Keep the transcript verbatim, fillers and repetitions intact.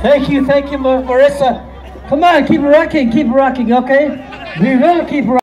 Thank you, thank you, Marissa. Come on, keep it rocking, keep it rocking, okay? We will keep rocking.